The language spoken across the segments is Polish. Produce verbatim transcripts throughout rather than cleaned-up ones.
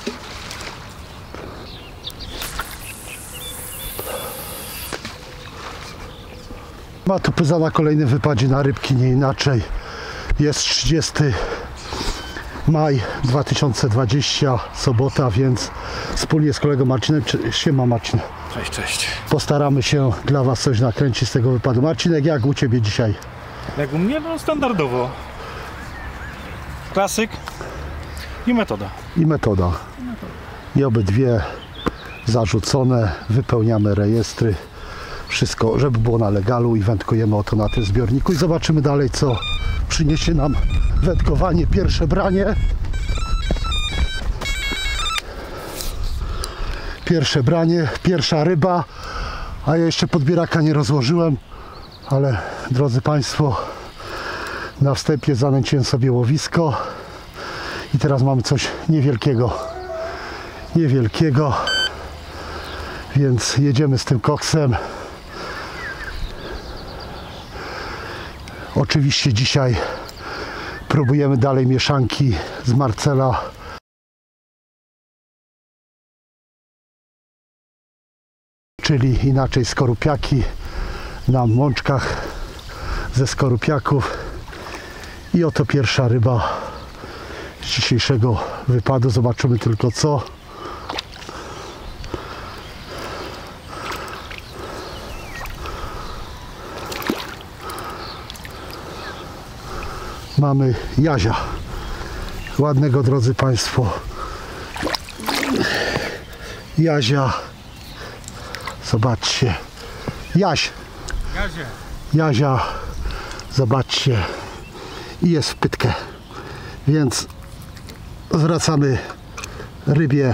Ma tu pyza na kolejnym wypadzie na rybki, nie inaczej. Jest trzydziesty maj dwa tysiące dwudziesty, sobota, więc wspólnie z kolegą Marcinem, siema Marcin. Cześć, cześć. Postaramy się dla Was coś nakręcić z tego wypadu. Marcinek, jak u Ciebie dzisiaj? Jak u mnie? No standardowo. Klasyk i metoda. I metoda. I obydwie zarzucone, wypełniamy rejestry. Wszystko, żeby było na legalu i wędkujemy oto na tym zbiorniku i zobaczymy dalej, co przyniesie nam wędkowanie, pierwsze branie. Pierwsze branie, pierwsza ryba, a ja jeszcze podbieraka nie rozłożyłem, ale drodzy Państwo, na wstępie zanęciłem sobie łowisko i teraz mamy coś niewielkiego, niewielkiego, więc jedziemy z tym koksem. Oczywiście dzisiaj próbujemy dalej mieszanki z Marcela. Czyli inaczej skorupiaki na mączkach ze skorupiaków. I oto pierwsza ryba z dzisiejszego wypadu. Zobaczymy tylko co. Mamy jazia. Ładnego, drodzy Państwo. Jazia. Zobaczcie. Jaś. Jazie. Jazia. Zobaczcie. I jest w pytkę. Więc zwracamy rybie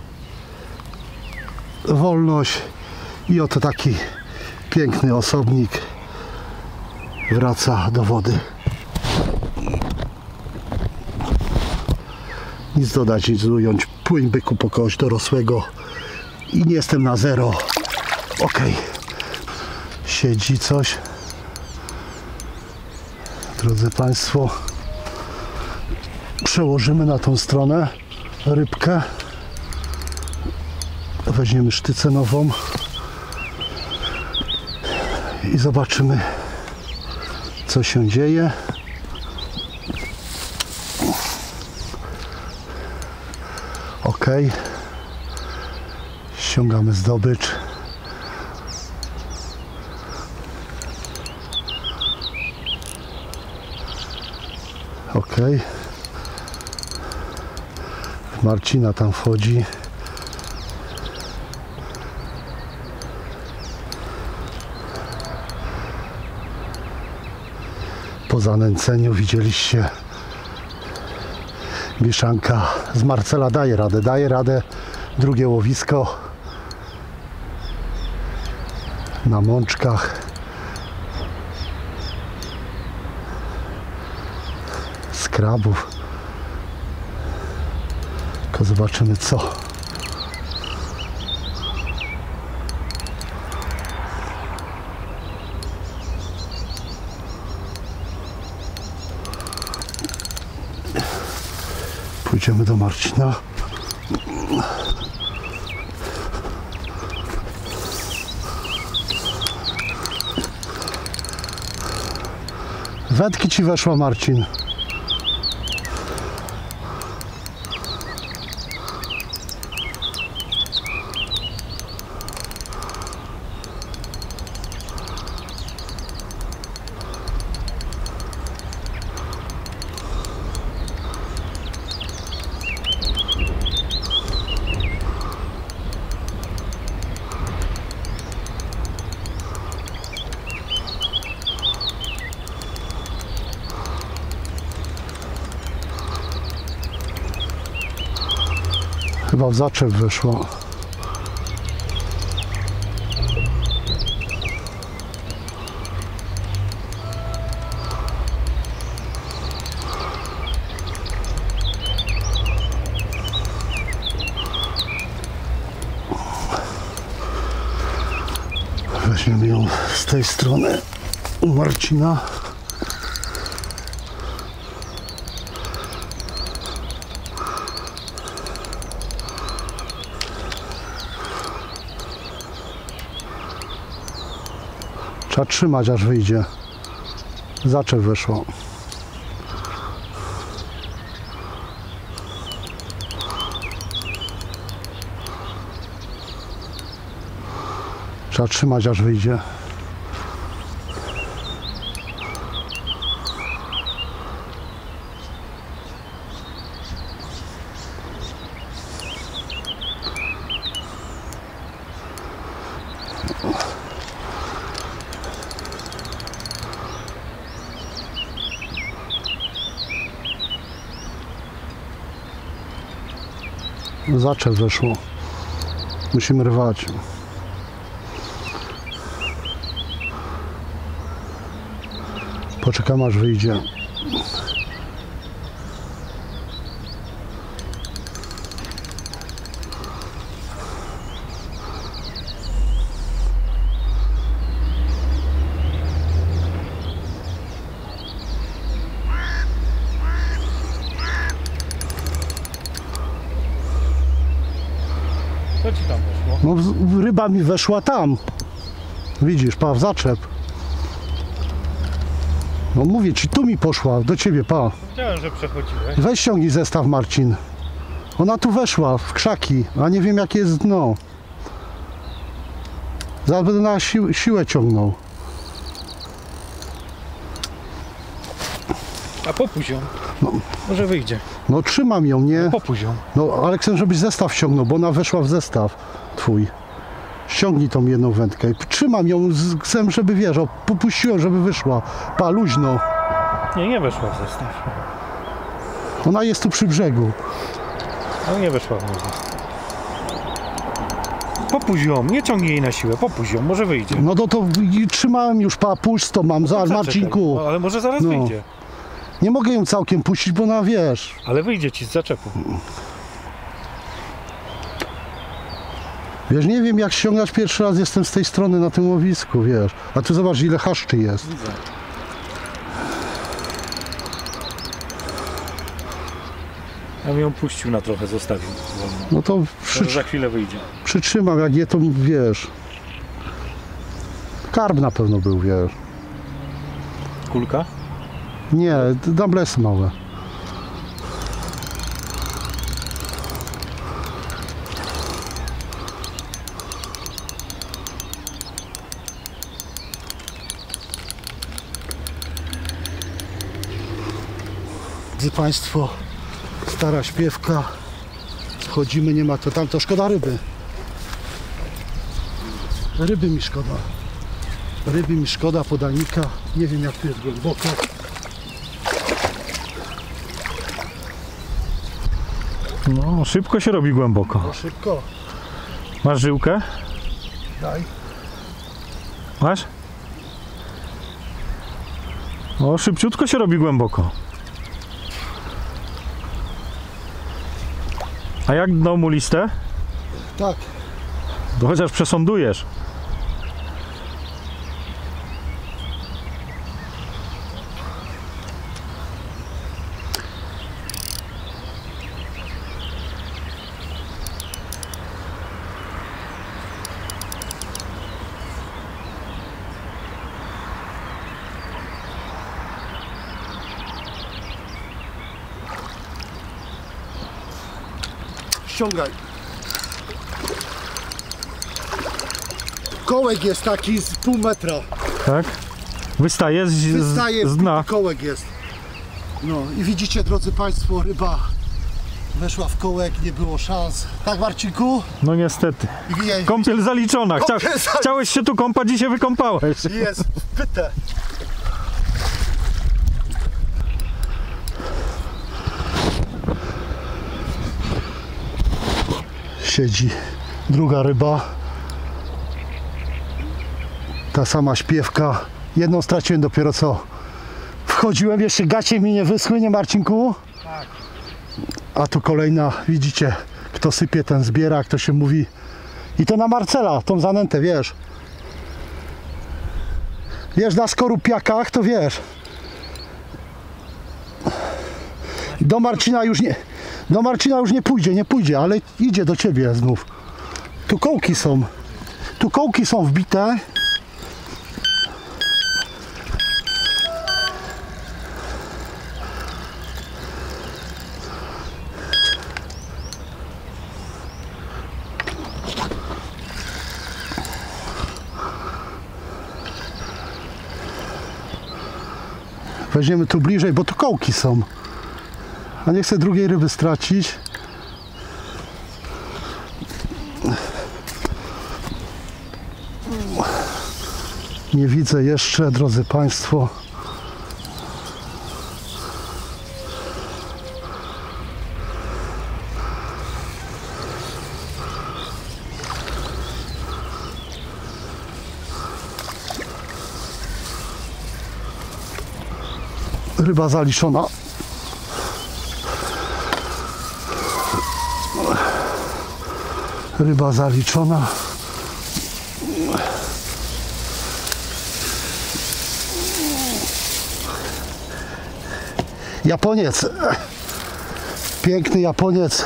wolność. I oto taki piękny osobnik wraca do wody. Nic dodać, nic ująć. Płyń byku po kogoś dorosłego. I nie jestem na zero. Ok. Siedzi coś. Drodzy Państwo, przełożymy na tą stronę rybkę. Weźmiemy sztycę nową. I zobaczymy, co się dzieje. Ok, ściągamy zdobycz. Ok, Marcina tam wchodzi. Po zanęceniu widzieliście, mieszanka z Marcela daje radę, daje radę. Drugie łowisko na mączkach. Z krabów. Tylko zobaczymy co. Pójdziemy do Marcina. Wędki ci weszła, Marcin. Chyba w zaczep wyszło. Weźmiemy ją z tej strony u Marcina. Trzeba trzymać, aż wyjdzie. Zaczep wyszło. Trzeba trzymać, aż wyjdzie. Zaczep wyszło. Musimy rwać. Poczekam, aż wyjdzie. Co ci tam weszło? No, z- ryba mi weszła tam. Widzisz, pa, w zaczep. No mówię ci, tu mi poszła, do ciebie, pa. Wiedziałem, że przechodziłeś. Weź ściągnij zestaw, Marcin. Ona tu weszła, w krzaki, a nie wiem jakie jest dno. Zaraz będę na sił, siłę ciągnął. A popuść ją. No. Może wyjdzie. No trzymam ją, nie? Popuść ją. No ale chcę, żebyś zestaw ściągnął, bo ona weszła w zestaw twój. Ściągnij tą jedną wędkę. i Trzymam ją, z- chcę, żeby wiesz, o, popuściłem, żeby wyszła. Pa, luźno. Nie, nie weszła w zestaw. Ona jest tu przy brzegu. No nie weszła w zestaw. Popuść ją, nie ciągnij jej na siłę, popuść ją, może wyjdzie. No to, to i trzymałem już, pa, pusto mam, za Zaczekaj. Marcinku. No, ale może zaraz No. wyjdzie. Nie mogę ją całkiem puścić, bo ona, wiesz. Ale wyjdzie ci z zaczepu. Wiesz, nie wiem jak ściągać, pierwszy raz jestem z tej strony na tym łowisku, wiesz. A tu zobacz, ile chaszczy jest. Widzę. Ja bym ją puścił na trochę, zostawił wolno. No to Może przy, za chwilę wyjdzie. przytrzymam, jak je to, wiesz. Karb na pewno był, wiesz. Kulka? Nie, dumblesy małe. Drodzy Państwo, stara śpiewka. Wchodzimy, nie ma to tam, to szkoda ryby. Ryby mi szkoda. Ryby mi szkoda, podanika. Nie wiem jak tu jest głęboko. No, szybko się robi głęboko. No szybko. Masz żyłkę? Daj. Masz? O, szybciutko się robi głęboko. A jak dno muliste? Tak. To chociaż przesądujesz. Ściągaj. Kołek jest taki z pół metra. Tak? Wystaje z, Wystaje, z, z dna. kołek jest. No i widzicie, drodzy Państwo, ryba weszła w kołek, nie było szans. Tak, Marcinku? No niestety. I wie- Kąpiel zaliczona. Chcia, Kąpiel zaliczona. Chciałeś się tu kąpać i się wykąpałeś. Jest wpyte. Siedzi druga ryba. Ta sama śpiewka. Jedną straciłem dopiero co wchodziłem, jeszcze gacie mi nie wyschły, nie Marcinku? Tak. A tu kolejna, widzicie, kto sypie, ten zbiera, jak to się mówi. I to na Marcela, tą zanętę, wiesz. Wiesz, na skorupiakach, to wiesz. Do Marcina już nie, do Marcina już nie pójdzie, nie pójdzie, ale idzie do ciebie znów. Tu kołki są, tu kołki są wbite. Weźmiemy tu bliżej, bo tu kołki są. A nie chcę drugiej ryby stracić. Nie widzę jeszcze, drodzy Państwo. Ryba zaliczona. Ryba zaliczona. Japoniec. Piękny Japoniec.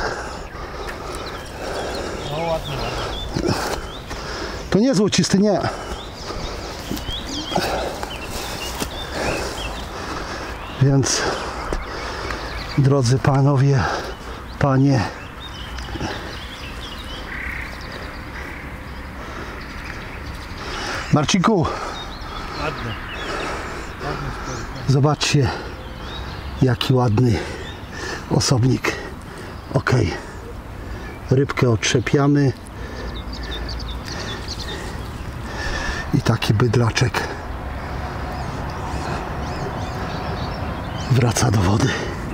No ładnie. To nie złocisty, nie. Więc, drodzy panowie, panie, Marcinku, Ładny. zobaczcie, jaki ładny osobnik. Ok, rybkę otrzepiamy i taki bydlaczek wraca do wody.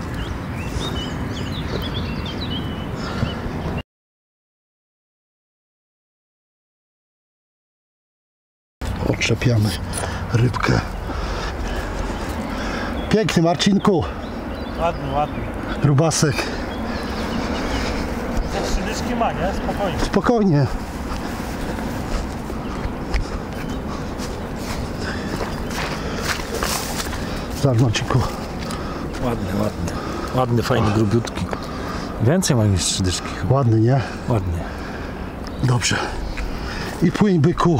Odczepiamy rybkę. Piękny, Marcinku. Ładny, ładny. Rubasek. Za trzy dyszki ma, nie? Spokojnie. Spokojnie. Zobacz, Marcinku. Ładny, ładny. Ładny, fajny, grubiutki. Więcej ma niż trzy dyszki. Ładny, nie? Ładny. Dobrze. I płyń, byku.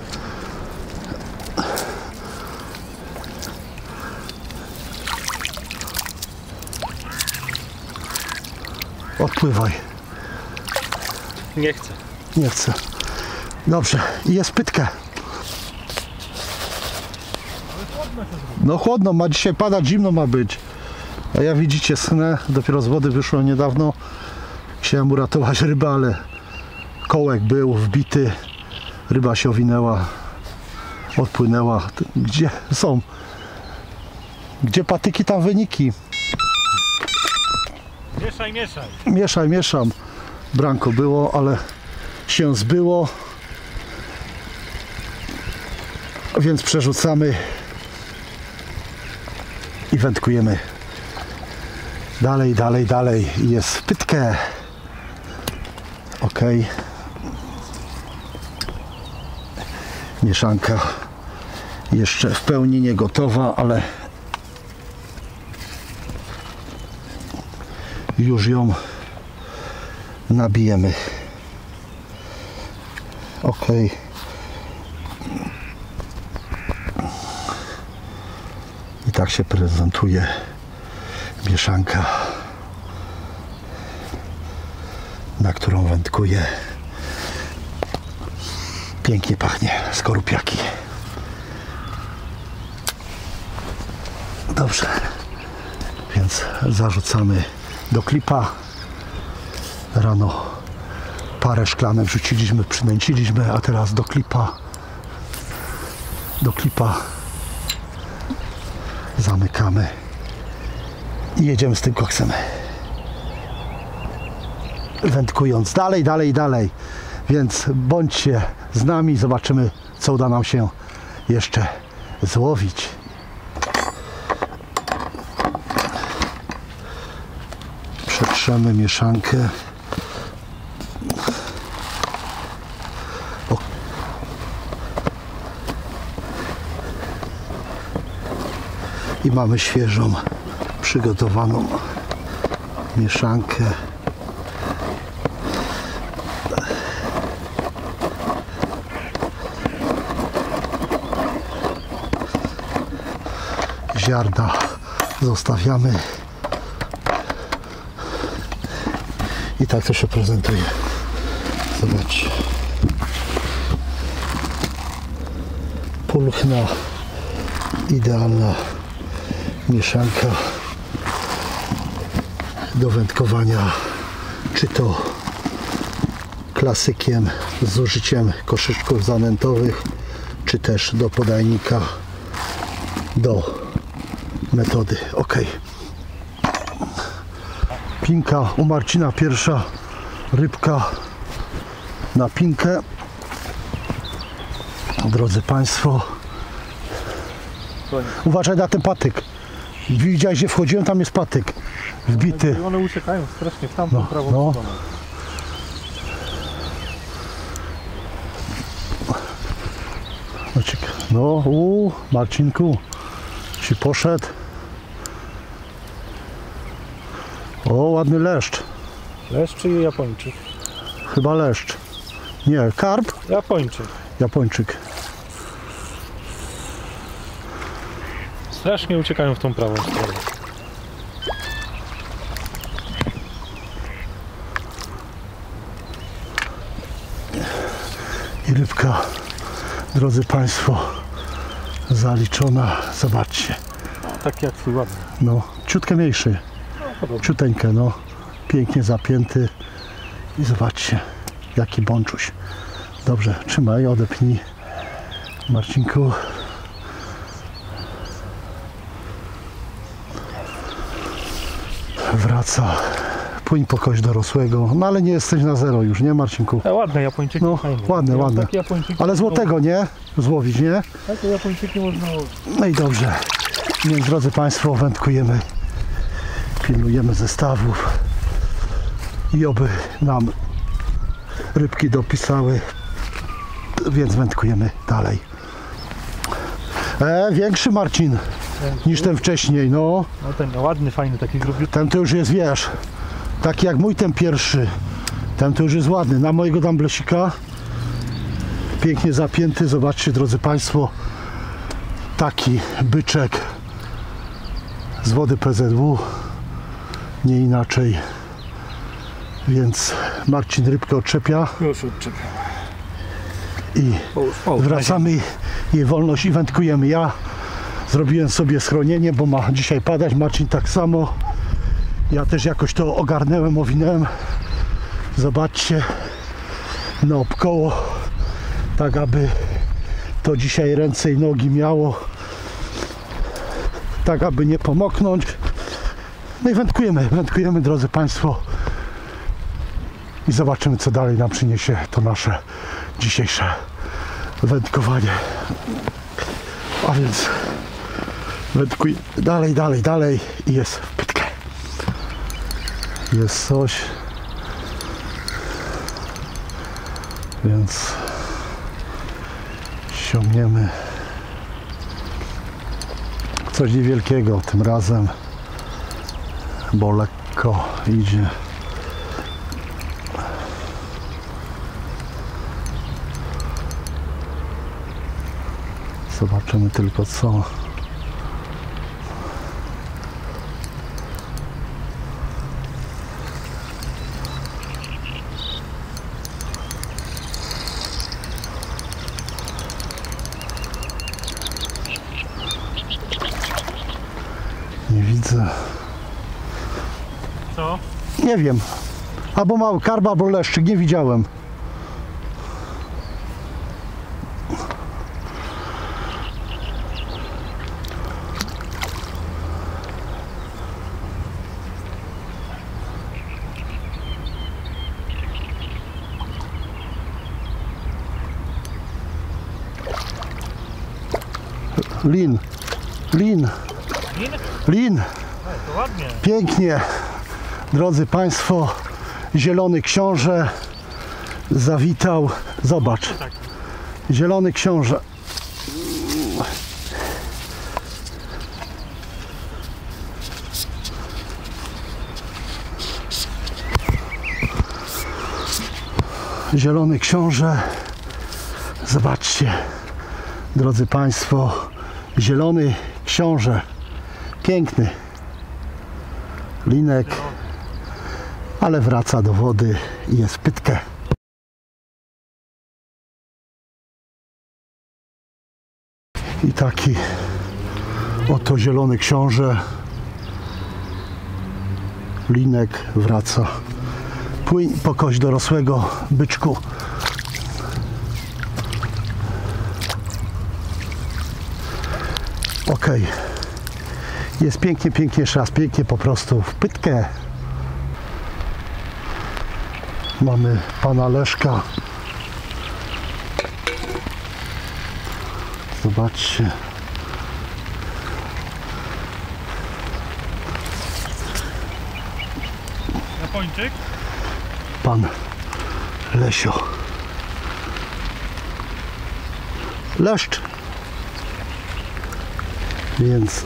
Odpływaj. Nie chcę. Nie chcę. Dobrze. I jest pytka. No chłodno ma dzisiaj padać, zimno ma być. A ja widzicie, snę, dopiero z wody wyszło niedawno. Chciałem uratować rybę, ale kołek był wbity. Ryba się owinęła. Odpłynęła. Gdzie są? Gdzie patyki, tam wyniki. Mieszaj, mieszaj. Mieszaj, mieszam. Branko było, ale się zbyło. Więc przerzucamy i wędkujemy dalej, dalej, dalej. I jest w pytkę. Ok. Mieszanka jeszcze w pełni nie gotowa, ale już ją nabijemy. Ok. I tak się prezentuje mieszanka, na którą wędkuję. Pięknie pachnie, skorupiaki. Dobrze, więc zarzucamy do klipa. Rano parę szklanek wrzuciliśmy, przynęciliśmy, a teraz do klipa. Do klipa zamykamy i jedziemy z tym koksem. Wędkując dalej, dalej, dalej. Więc bądźcie z nami, zobaczymy, co uda nam się jeszcze złowić. Przetrzemy mieszankę. O. I mamy świeżą, przygotowaną mieszankę. Ziarna zostawiamy. I tak to się prezentuje. Zobaczcie. Pulchna, idealna mieszanka do wędkowania, czy to klasykiem z użyciem koszyczków zanętowych, czy też do podajnika, do metody OK. Pinka u Marcina, pierwsza rybka na pinkę. Drodzy Państwo, uważaj na ten patyk. Widziałeś, że wchodziłem, tam jest patyk wbity. One uciekają strasznie w tamtą No, prawą no. stronę. No, u Marcinku, ci poszedł. O, ładny leszcz. Leszcz czy Japończyk? Chyba leszcz. Nie, karp? Japończyk. Japończyk. Strasznie uciekają w tą prawą stronę. I rybka, drodzy Państwo, zaliczona. Zobaczcie. Tak jak twój ładny. No, ciutkę mniejszy. Podobnie. Ciuteńkę, no. Pięknie zapięty. I zobaczcie, jaki bączuś. Dobrze, trzymaj, odepnij. Marcinku. Wraca. Płyń po kość dorosłego. No ale nie jesteś na zero już, nie Marcinku? A ładne Japończyki, No, fajne. ładne, Ja ładne. Takie Japończyki Ale złotego, nie? Złowić, nie? Takie Japończyki można łowić. No i dobrze. Więc drodzy Państwo, wędkujemy. Pilnujemy zestawów. I oby nam rybki dopisały. Więc wędkujemy dalej. E, większy Marcin niż ten wcześniej, no. No ten ładny, fajny, taki grubiutki. Ten to już jest, wiesz, taki jak mój ten pierwszy. Ten to już jest ładny. Na mojego damblesika. Pięknie zapięty. Zobaczcie, drodzy Państwo, taki byczek z wody P Z W. Nie inaczej. Więc Marcin rybkę odczepia Już odczepiam. i wracamy jej wolność i wędkujemy. Ja zrobiłem sobie schronienie, bo ma dzisiaj padać. Marcin tak samo. Ja też jakoś to ogarnęłem, owinąłem. Zobaczcie, naokoło, tak aby to dzisiaj ręce i nogi miało, tak aby nie pomoknąć. No i wędkujemy, wędkujemy, drodzy Państwo, i zobaczymy, co dalej nam przyniesie to nasze dzisiejsze wędkowanie. A więc wędkuj dalej, dalej, dalej i jest w pytkę. Jest coś. Więc ściągniemy coś niewielkiego tym razem, bo lekko idzie. Zobaczymy tylko co. Nie widzę. Co? Nie wiem. Albo mały karp, albo leszczyk. Nie widziałem. Lin. Lin. Lin? Lin. A, to ładnie. Pięknie. Drodzy Państwo, zielony książę zawitał. Zobacz. Tak. Zielony książę. Zielony książę. Zobaczcie, drodzy Państwo, zielony książę. Piękny. Linek, ale wraca do wody i jest pytkę. I taki Oto zielony książę. Linek wraca. Płyń po kość dorosłego, byczku. Ok. Jest pięknie, pięknie, jeszcze raz pięknie, po prostu w pytkę. Mamy pana Leszka. Zobaczcie. Japończyk? Pan Lesio. Leszcz. Więc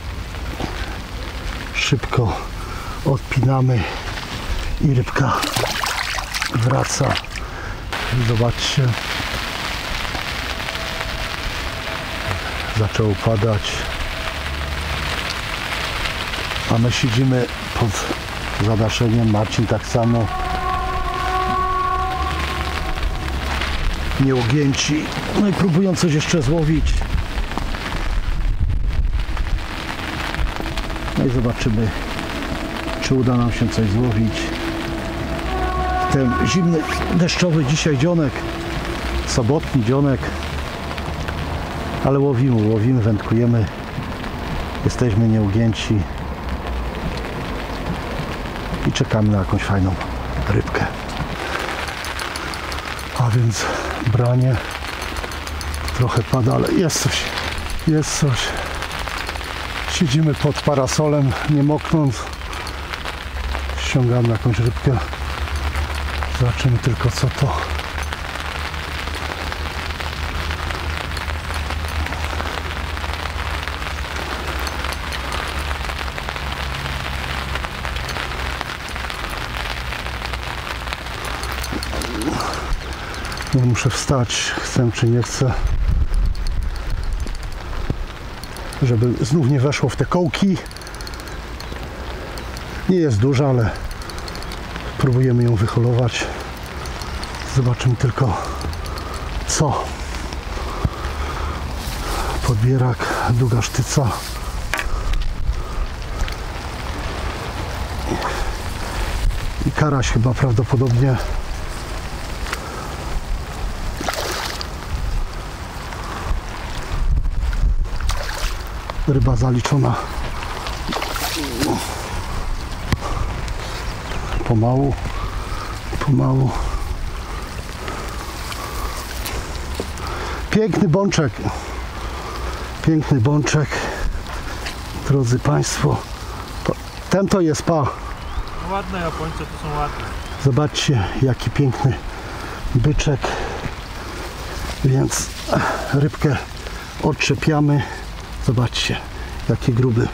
szybko odpinamy i rybka wraca. Zobaczcie. Zaczęło padać. A my siedzimy pod zadaszeniem. Marcin tak samo. Nieugięci. No i próbują coś jeszcze złowić. No i zobaczymy, czy uda nam się coś złowić. Ten zimny, deszczowy dzisiaj dzionek, sobotni dzionek, ale łowimy, łowimy, wędkujemy, jesteśmy nieugięci i czekamy na jakąś fajną rybkę. A więc branie trochę pada, ale jest coś, jest coś. Siedzimy pod parasolem, nie moknąc. Ściągamy jakąś rybkę. Zobaczymy tylko, co to. Nie muszę wstać, chcę czy nie chcę, żeby znów nie weszło w te kołki. Nie jest duża, ale próbujemy ją wyholować. Zobaczymy tylko, co. Podbierak, długa sztyca. I karaś chyba prawdopodobnie. Ryba zaliczona. Pomału, pomału. Piękny bączek. Piękny bączek. Drodzy Państwo. Ten to jest pa. Ładne Japońce to są ładne. Zobaczcie, jaki piękny byczek. Więc rybkę odczepiamy. Zobaczcie, jaki gruby.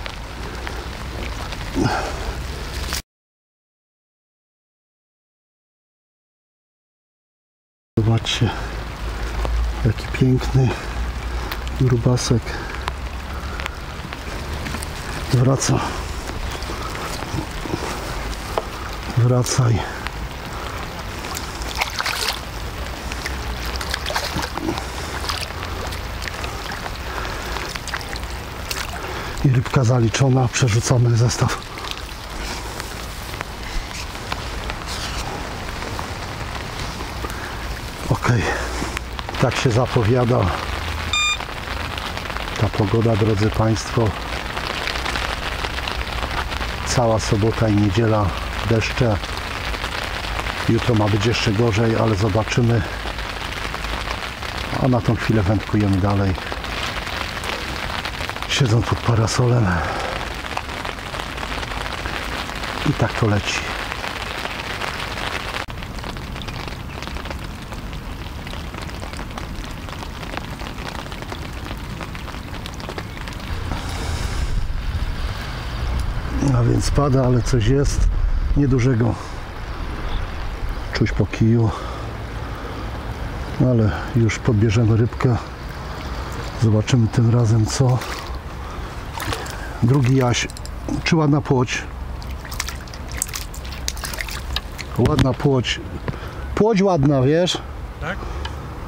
Zobaczcie, jaki piękny grubasek. Wraca. Wracaj. I rybka zaliczona, przerzucamy zestaw. Ok, tak się zapowiada ta pogoda, drodzy Państwo. Cała sobota i niedziela deszcze. Jutro ma być jeszcze gorzej, ale zobaczymy. A na tą chwilę wędkujemy dalej. Siedząc pod parasolem. I tak to leci. A więc pada, ale coś jest niedużego. Czuć po kiju. Ale już podbierzemy rybkę. Zobaczymy tym razem co. Drugi jaś. Czy ładna płoć? Ładna płoć. Płoć ładna, wiesz? Tak?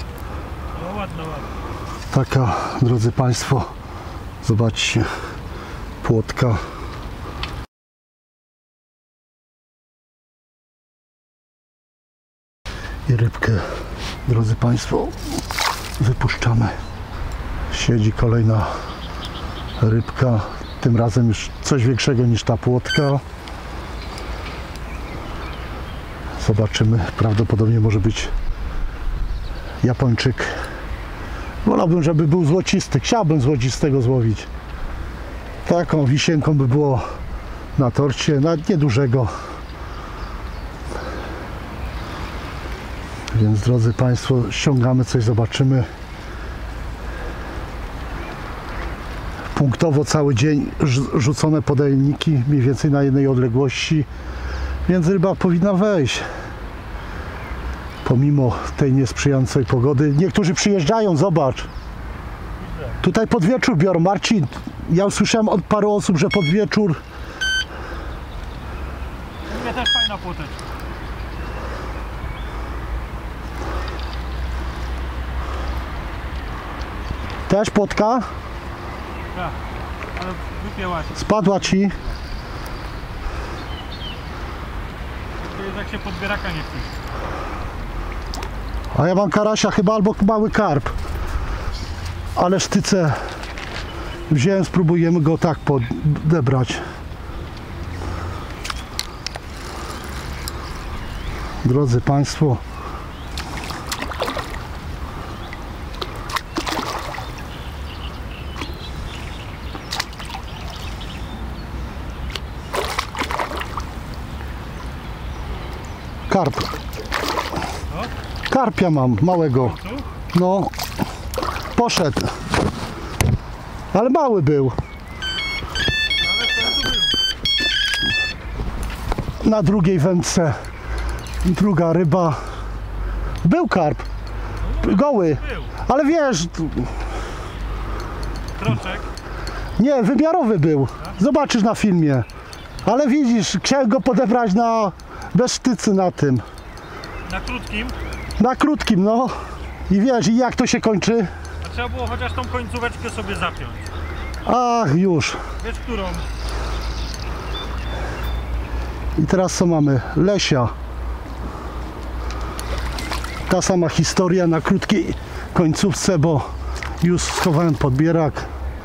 No ładna, ładna. Taka, drodzy Państwo. Zobaczcie. płotka. I rybkę, drodzy Państwo, wypuszczamy. Siedzi kolejna rybka, tym razem już coś większego niż ta płotka. Zobaczymy, prawdopodobnie może być Japończyk. Wolałbym, żeby był złocisty, chciałbym złocistego złowić. Taką wisienką by było na torcie, nawet niedużego. Więc drodzy Państwo, ściągamy coś, zobaczymy. Punktowo cały dzień rzucone podajniki, mniej więcej na jednej odległości, więc ryba powinna wejść. Pomimo tej niesprzyjającej pogody. Niektórzy przyjeżdżają, zobacz. Tutaj pod wieczór biorą. Marcin, ja usłyszałem od paru osób, że pod wieczór. U mnie też fajna płoteczka. Też płotka? Tak, ale wypięła się. Spadła ci? To jest jak się podbieraka nie chce. A ja mam karasia chyba albo mały karp. Ale sztycę wziąłem, spróbujemy go tak podebrać. Drodzy Państwo, karp. Karpia mam, małego. No, poszedł. Ale mały był. Na drugiej wędce druga ryba. Był karp. Goły. Ale wiesz... Kroczek. Nie, wymiarowy był. Zobaczysz na filmie. Ale widzisz, chciałem go podebrać na... bez sztycy na tym. Na krótkim. Na krótkim, no. I wiesz, i jak to się kończy? A trzeba było chociaż tą końcóweczkę sobie zapiąć. Ach, już. Wiesz którą? I teraz co mamy? Lesia. Ta sama historia na krótkiej końcówce, bo już schowałem podbierak.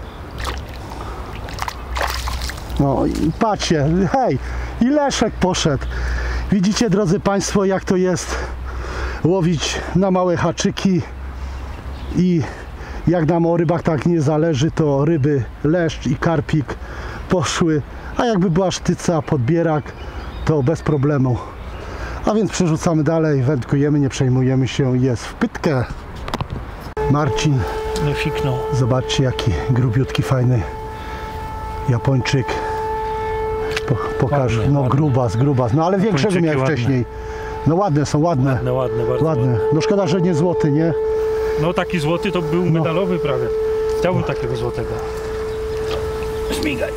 No i patrzcie, hej, i Leszek poszedł. Widzicie, drodzy Państwo, jak to jest łowić na małe haczyki i jak nam o rybach tak nie zależy, to ryby, leszcz i karpik poszły, a jakby była sztyca, podbierak, to bez problemu. A więc przerzucamy dalej, wędkujemy, nie przejmujemy się, jest w pytkę. Marcin, Nie fiknął. zobaczcie jaki grubiutki, fajny Japończyk. Po, pokaż, Ładny, no ładny. grubas, grubas, no ale większego Japończyki miałem ładne. wcześniej. No ładne są, ładne. Ładne, ładne, bardzo Ładne. ładne. No szkoda, że nie złoty, nie? No taki złoty to był No. medalowy prawie. Chciałbym takiego złotego. Śmigaj.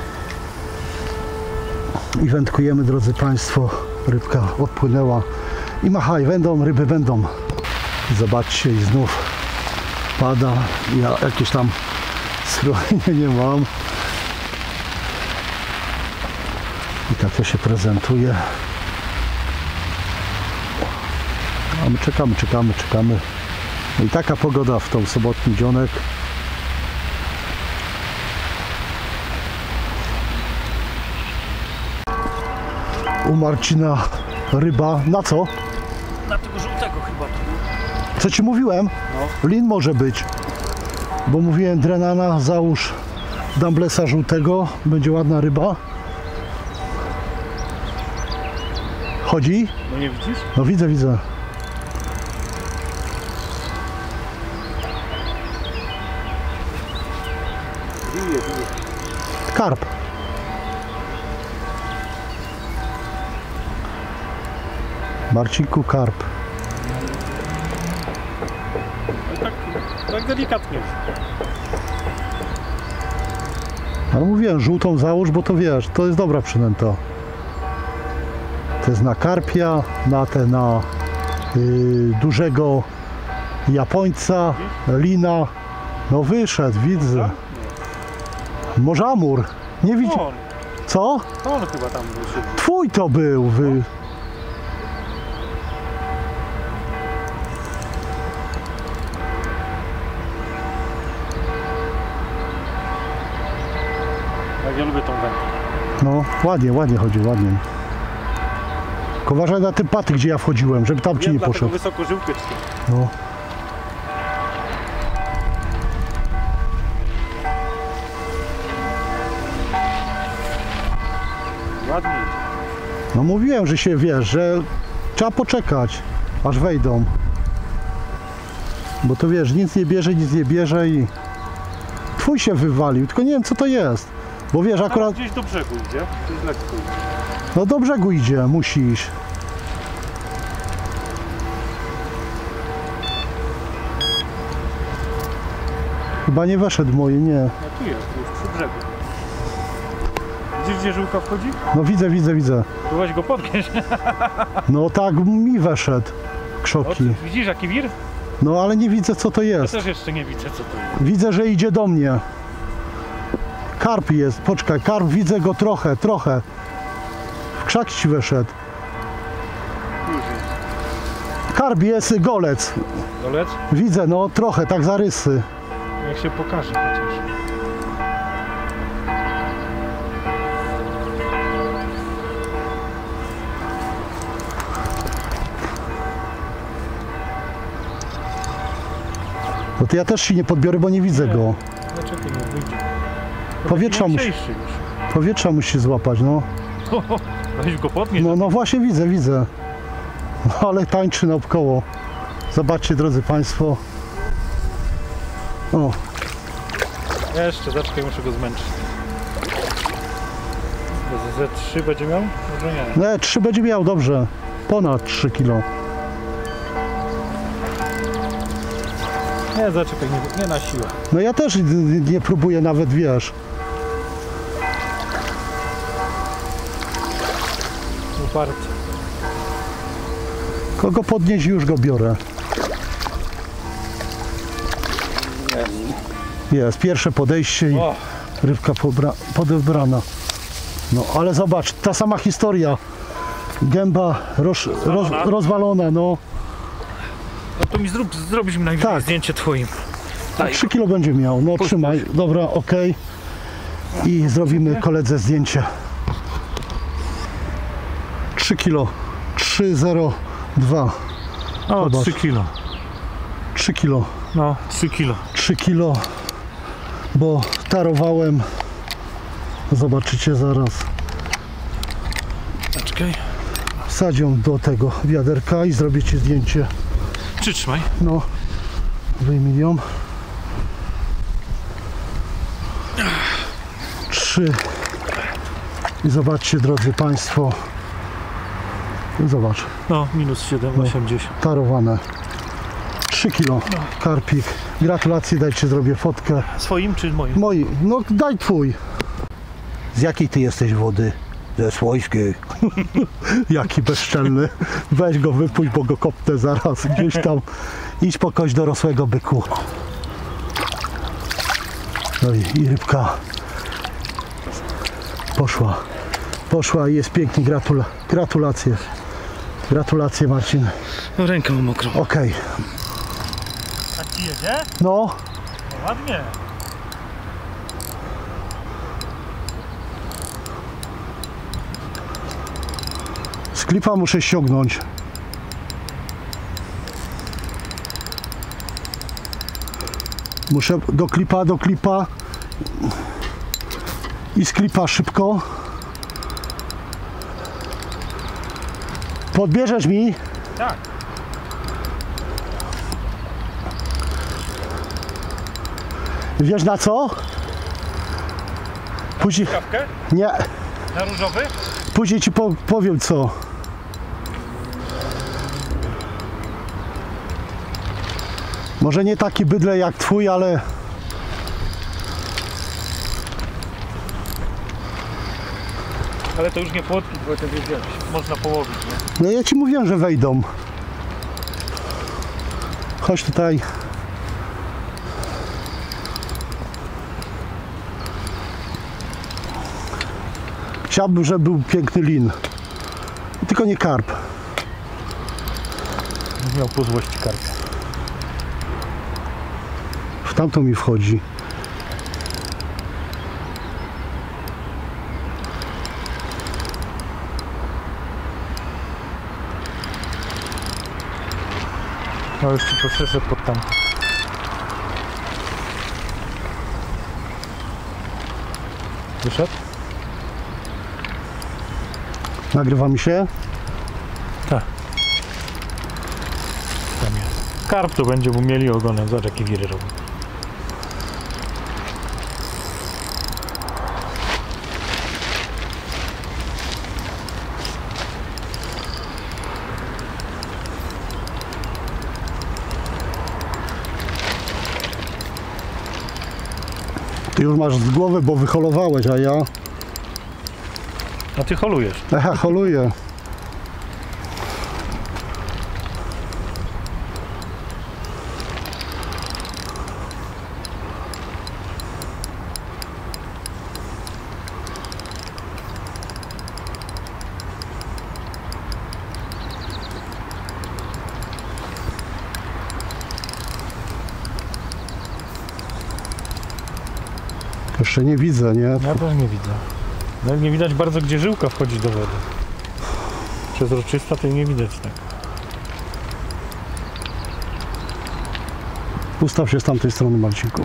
I wędkujemy, drodzy Państwo. Rybka odpłynęła. I machaj, będą, ryby będą. Zobaczcie, i znów pada. Ja jakieś tam schronienie nie mam. I tak to się prezentuje. A my czekamy, czekamy, czekamy. No i taka pogoda w tą sobotni dzionek. U Marcina ryba. Na co? Na tego żółtego chyba tu. Co ci mówiłem? No. Lin może być. Bo mówiłem drenana, załóż dumblesa żółtego. Będzie ładna ryba. Chodzi? No nie widzisz? No widzę, widzę. Karp. Marcinku, karp. Tak, tak delikatnie. Ale mówiłem, żółtą załóż, bo to wiesz, to jest dobra przynęta. To jest na karpia, na te, na yy, dużego Japońca, lina. No wyszedł, widzę. Może amur. Nie widzi... On, Co? on chyba tam wyszedł. Twój to był, wy... Jak ja lubię tą wędkę. No, ładnie, ładnie chodzi, ładnie. Tylko uważaj na ten patyk, gdzie ja wchodziłem, żeby tam ci Wiem, nie dlatego poszedł. wysoko żyłkę ci. No. Ładnie. No mówiłem, że się wiesz, że trzeba poczekać, aż wejdą. Bo to wiesz, nic nie bierze, nic nie bierze i twój się wywalił, tylko nie wiem co to jest. Bo wiesz, akurat, Akurat... Gdzieś do brzegu idzie. To jest lekko idzie. no do brzegu idzie, musi iść. Chyba nie weszedł moje, nie. No tu jest, już przy brzegu. Widzisz, gdzie żyłka wchodzi? No widzę, widzę, widzę. Tu weź go podnieść. No tak mi weszedł O, krzoki. ty widzisz jaki wir? No ale nie widzę co to Ja jest. też jeszcze nie widzę co to jest. Widzę, że idzie do mnie. Karp jest, poczekaj, karp, widzę go trochę, trochę. W krzak ci weszedł. Już jest. Karp jest, golec. Dolec? Widzę, no trochę, tak zarysy. Niech się pokaże chociaż. No to ja też się nie podbiorę, bo nie widzę go. Dlaczego nie wyjdzie? Powietrza musi, Mniejszy już. powietrza musi złapać, no. Weź go podnieść. No, no właśnie widzę, widzę. No, ale tańczy naokoło. Zobaczcie, drodzy Państwo. O, Jeszcze, zaczekaj, muszę go zmęczyć. Ze trzy będzie miał? Może nie. no trzy będzie miał, dobrze. Ponad trzy kilo. Nie, zaczekaj, nie, nie na siłę. No ja też nie próbuję nawet, wiesz. Uparcie. Kogo podnieść, już go biorę. Jest, pierwsze podejście i O, rybka pobra- podebrana. No ale zobacz, ta sama historia. Gęba roz, roz, rozwalona, no. no to mi zrób, zrobisz mi najwyżej Tak. zdjęcie twoim. A trzy kilo będzie miał. No trzymaj, dobra, ok. I zrobimy koledze zdjęcie. trzy kilo. trzy zero dwa. O, Zobacz. trzy kilo. trzy kilo. No, trzy kilo. trzy kilo, bo tarowałem. Zobaczycie zaraz. Zaczekaj. Wsadzię do tego wiaderka i zrobię ci zdjęcie. Przytrzymaj. No, wyjmij ją. Trzy. I zobaczcie, drodzy Państwo. Zobacz, No, minus siedem, osiemdziesiąt. tarowane. trzy kilo. Karpik. Gratulacje, dajcie, zrobię fotkę. Swoim czy moim? Moi, no daj twój. Z jakiej ty jesteś wody? Ze swojskiej. Jaki bezczelny. Weź go, wypuść, bo go kopnę zaraz gdzieś tam. Idź po kość dorosłego byku. No i, i rybka poszła. Poszła i jest pięknie. Gratula gratulacje. Gratulacje, Marcin. Rękę mam mokrą. Okej. Tak ci jedzie? No, No, ładnie. z klipa muszę ściągnąć. Muszę do klipa, do klipa i z klipa szybko. Podbierzesz mi? Tak. Wiesz na co? Później, Kawkę? nie, Na różowy? później ci po, powiem co. Może nie taki bydle jak twój, ale Ale to już nie płotki, bo to wiedziałeś. Można połowić, nie? no ja ci mówiłem, że wejdą. Chodź tutaj. Chciałbym, żeby był piękny lin. Tylko nie karp. Miał po złości karpia. W tamto mi wchodzi. No już ci poszedł pod tamto. Wyszedł? Nagrywa mi się? Tak. Tam jest. Karp to będzie, bo mieli ogonem. Zobacz jakie wiry robią. Ty już masz z głowy, bo wyholowałeś, a ja... A ty holujesz. Aha, holuję. Jeszcze nie widzę, nie? Ja też nie widzę. No nie widać bardzo, gdzie żyłka wchodzi do wody. Przezroczysta to nie widać tak. Ustaw się z tamtej strony, Marcinku.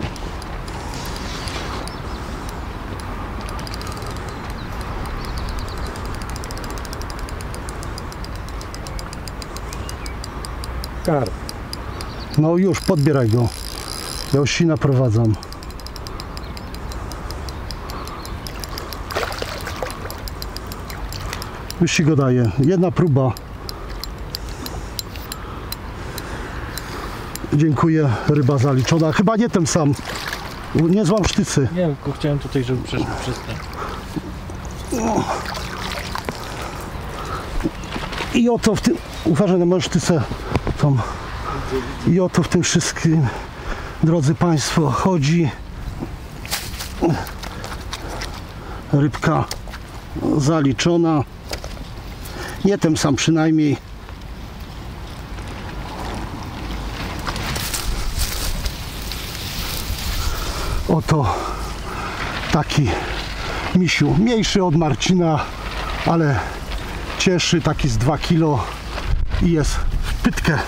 Karp. No już, podbieraj go. Ja już się naprowadzam. Już ci go daję. Jedna próba. Dziękuję, ryba zaliczona. Chyba nie ten sam. Nie złam sztycy. Nie, tylko chciałem tutaj, żeby przeszedł przez ten. I oto w tym... Uważaj na moją sztycę. Tą. I oto w tym wszystkim, drodzy Państwo, chodzi. Rybka zaliczona. Nie ten sam przynajmniej. Oto taki misiu. Mniejszy od Marcina, ale cieszy, taki z dwa kilo i jest w pytkę.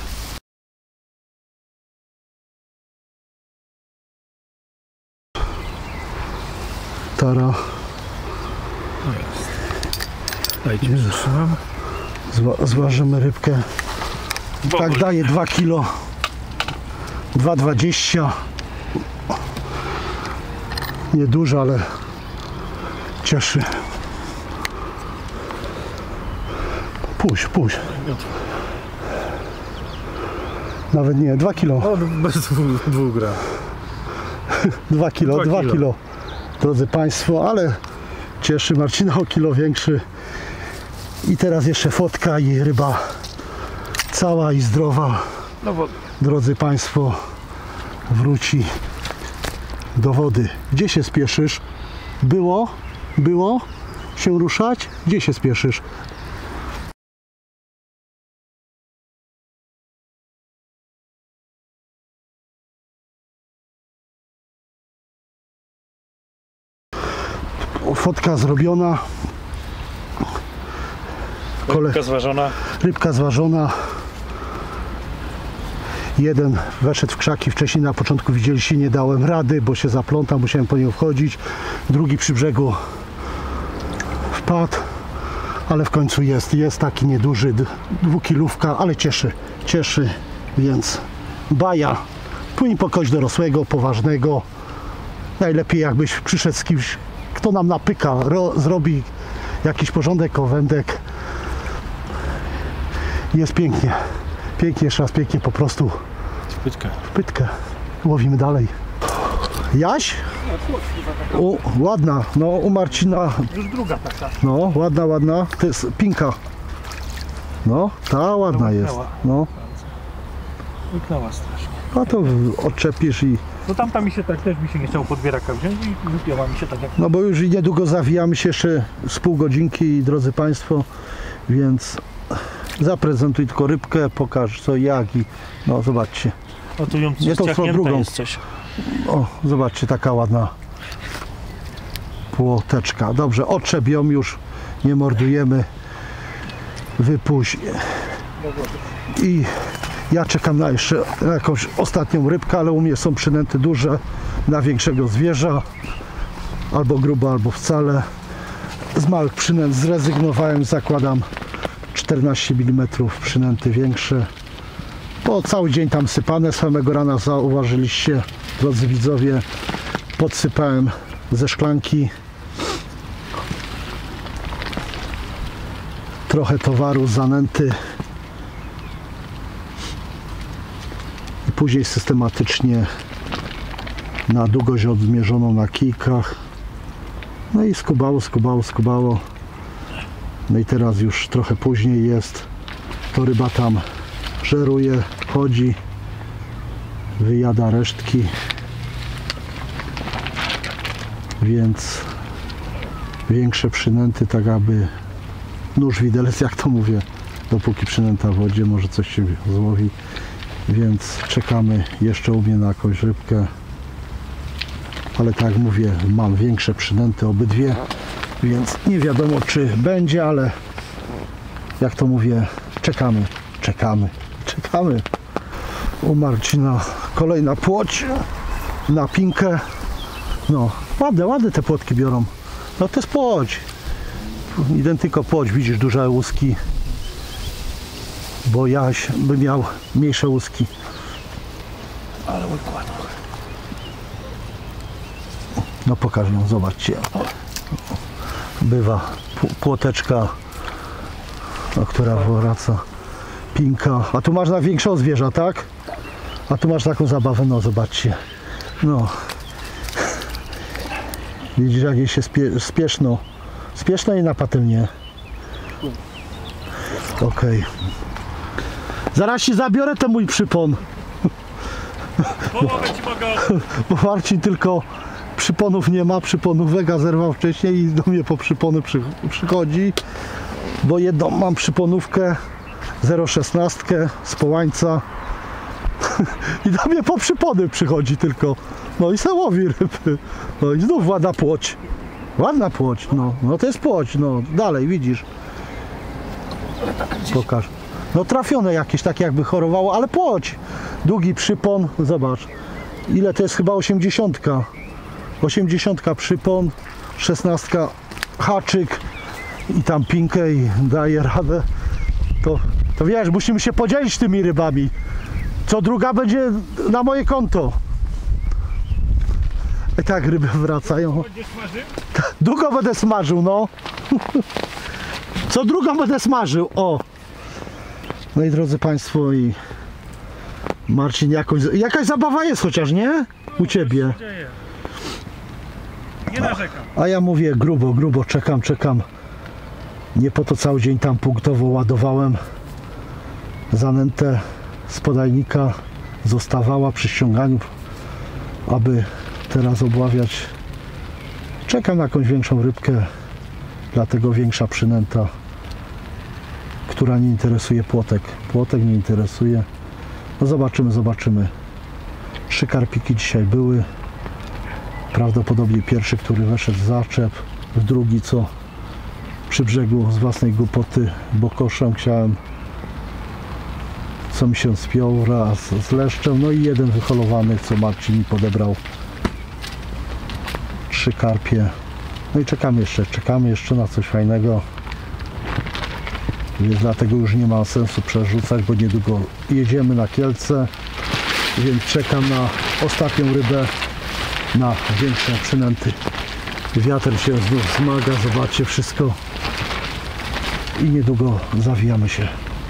Tara. Dajcie, zatrzymam. Zwa zważymy rybkę. Tak daje dwa kilo. dwa dwadzieścia. Nieduże, ale cieszy. Puść, puść. Nawet nie, dwa kilo. O, bez dwóch, dwóch gram. dwa kilo, Dwa dwa kilo. kilo. Drodzy Państwo, ale cieszy Marcina o kilo większy. I teraz jeszcze fotka i ryba cała i zdrowa. No bo Drodzy Państwo, wróci do wody. Gdzie się spieszysz? Było? Było? Się ruszać? Gdzie się spieszysz? Fotka zrobiona. Kole... rybka zważona. Rybka zważona. Jeden weszedł w krzaki, wcześniej na początku widzieliście, nie dałem rady, bo się zaplątał, musiałem po nią wchodzić. Drugi przy brzegu wpadł, ale w końcu jest, jest taki nieduży, dwukilówka, ale cieszy, cieszy, więc baja. Płyń po kość dorosłego, poważnego. Najlepiej jakbyś przyszedł z kimś, kto nam napyka, ro, zrobi jakiś porządek, kowędek. Jest pięknie. Pięknie, jeszcze raz pięknie, po prostu Pytka. w pytkę. Łowimy dalej. Jaś? O, ładna. No, u Marcina. Już druga taka. No, ładna, ładna. To jest pinka. No, ta ładna jest. No. Łyknęła strasznie. No to odczepisz i... No tamta mi się tak też mi się nie chciało podbieraka wziąć i wypięła mi się tak jak... No bo już niedługo zawijamy się jeszcze z pół godzinki, drodzy Państwo, więc zaprezentuj tylko rybkę, pokaż co, jak i... No zobaczcie. O, tu ją Nie tą stronę, drugą. jest coś. O, zobaczcie, taka ładna płoteczka. Dobrze, odczep ją już, nie mordujemy. Wypuść. I ja czekam na jeszcze na jakąś ostatnią rybkę, ale u mnie są przynęty duże na większego zwierza. Albo grubo, albo wcale. Z małych przynęt zrezygnowałem, zakładam czternaście milimetrów przynęty większe. Bo cały dzień tam sypane, samego rana zauważyliście, drodzy widzowie, podsypałem ze szklanki trochę towaru z zanęty i później systematycznie na długość odmierzoną na kijkach. No i skubało, skubało, skubało. No i teraz już trochę później jest, to ryba tam żeruje, chodzi, wyjada resztki, więc większe przynęty, tak aby nóż widelec, jak to mówię, dopóki przynęta w wodzie, może coś się złowi, więc czekamy jeszcze u mnie na jakąś rybkę, ale tak jak mówię, mam większe przynęty obydwie, więc nie wiadomo czy będzie, ale jak to mówię, czekamy, czekamy, czekamy. U Marcina kolejna płoć na pinkę. No, ładne, ładne te płotki biorą. No to jest płoć. Identyko płoć, widzisz, duże łuski. Bo Jaś by miał mniejsze łuski. Ale ładnie. No pokażę ją, zobaczcie. Bywa płoteczka, no, która wraca. Pinka. A tu masz na większego zwierza, tak? A tu masz taką zabawę, no zobaczcie. No. Widzisz, jak jej się spie spieszno. Spieszno i na patelnię. Okej. Okay. Zaraz ci zabiorę ten mój przypon. Połowę ci mogę. Bo Marcin tylko przyponów nie ma, przyponówek zerwał wcześniej i do mnie po przypony przy przychodzi. Bo jedną mam przyponówkę zero szesnaście z Połańca i do mnie po przypony przychodzi tylko. No i se łowi ryby. No i znów ładna płoć. Ładna płoć, no. No to jest płoć, no. Dalej, widzisz. Pokaż. No trafione jakieś, tak jakby chorowało, ale płoć. Długi przypon, zobacz. Ile to jest? Chyba osiemdziesiątka. osiemdziesiątka przypon, szesnastka haczyk i tam pinkę i daje radę. To, to wiesz, musimy się podzielić tymi rybami. Co druga będzie na moje konto. I tak ryby wracają. Długo będę smażył, no. Co drugą będę smażył, o. No i drodzy Państwo, i Marcin, jakąś, jakaś zabawa jest chociaż, nie? U Ciebie. Nie narzekam. A ja mówię grubo, grubo, czekam, czekam. Nie po to cały dzień tam punktowo ładowałem. Zanętę z podajnika zostawała przy ściąganiu, aby teraz obławiać. Czekam na jakąś większą rybkę, dlatego większa przynęta, która nie interesuje płotek. Płotek nie interesuje. No zobaczymy, zobaczymy. Trzy karpiki dzisiaj były. Prawdopodobnie pierwszy, który weszedł w zaczep, drugi co przy brzegu z własnej głupoty bokoszem chciałem, co mi się spiął raz z leszczem, no i jeden wyholowany, co Marcin mi podebrał. Trzy karpie. No i czekamy jeszcze, czekamy jeszcze na coś fajnego. Więc dlatego już nie ma sensu przerzucać, bo niedługo jedziemy na Kielce, więc czekam na ostatnią rybę, na większe przynęty. Wiatr się znów zmaga, zobaczcie wszystko i niedługo zawijamy się.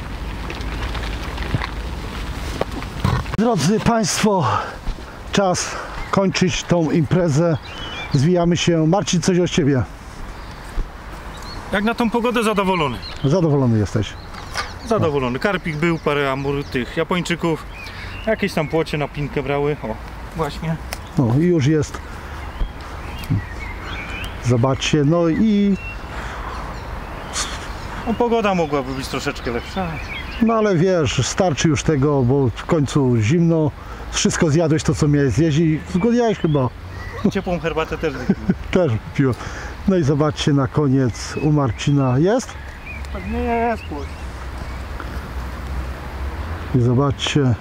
Drodzy Państwo, czas kończyć tą imprezę. Zwijamy się. Marcin, coś od Ciebie. Jak na tą pogodę zadowolony. Zadowolony jesteś. Zadowolony. Karpik był, parę amur tych Japończyków. Jakieś tam płocie na pinkę brały. O, właśnie. No i już jest. Zobaczcie, no i No, pogoda mogłaby być troszeczkę lepsza. no ale wiesz, starczy już tego, bo w końcu zimno. Wszystko zjadłeś to, co miałeś zjeść i zgłodniałeś chyba. Ciepłą herbatę też wypiłem. Też piło. No i zobaczcie na koniec u Marcina jest. Pewnie jest płoć. I zobaczcie.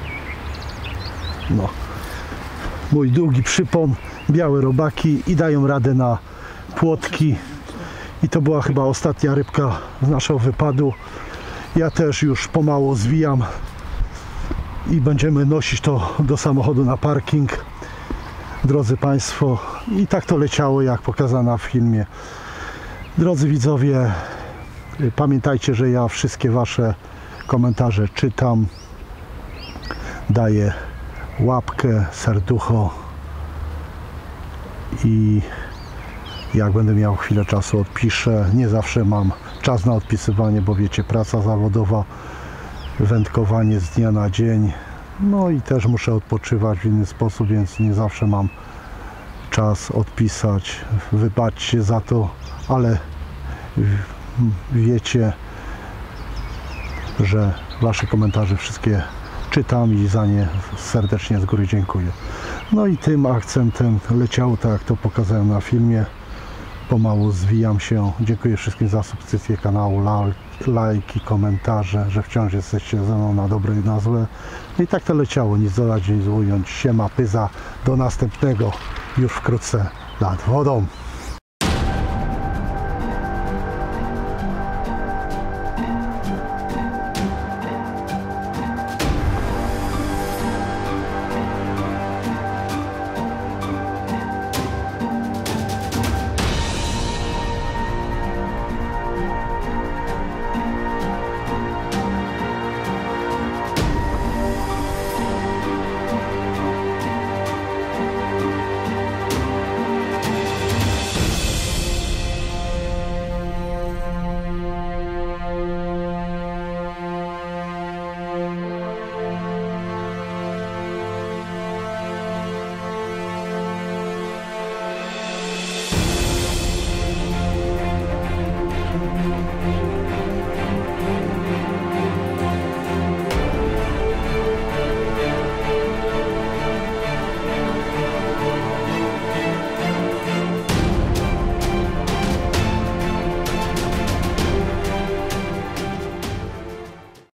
No. Mój długi przypon, białe robaki i dają radę na płotki. I to była chyba ostatnia rybka z naszego wypadu. Ja też już pomału zwijam i będziemy nosić to do samochodu na parking. Drodzy Państwo, i tak to leciało, jak pokazano w filmie. Drodzy widzowie, pamiętajcie, że ja wszystkie Wasze komentarze czytam. Daję łapkę, serducho i jak będę miał chwilę czasu, odpiszę. Nie zawsze mam czas na odpisywanie, bo wiecie, praca zawodowa, wędkowanie z dnia na dzień. No i też muszę odpoczywać w inny sposób, więc nie zawsze mam czas odpisać. Wybaczcie za to, ale wiecie, że Wasze komentarze wszystkie czytam i za nie serdecznie z góry dziękuję. No i tym akcentem leciało, tak jak to pokazałem na filmie. Pomału zwijam się. Dziękuję wszystkim za subskrypcję kanału, lajki, komentarze, że wciąż jesteście ze mną na dobre i na złe. No i tak to leciało, nic dodać, nic ująć. Siema, pyza, do następnego już wkrótce nad wodą.